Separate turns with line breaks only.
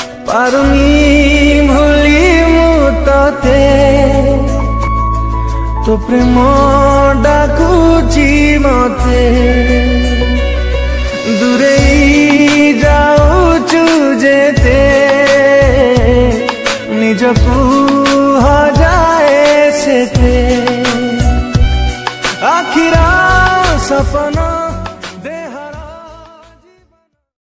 पारुनी भूली मु तते तो प्रेम डाकुची मते दूरे जाऊचु जेते निजकू हजाए सेते आखिरा सपना।